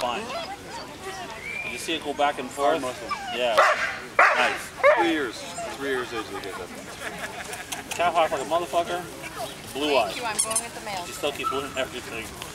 fine. Did you see it go back and forth? Yeah. Nice. 3 years. 3 years age they get that. Cow hawk like a motherfucker. Blue eyes. Thank you, I'm going with the mail. She still keeps winning everything.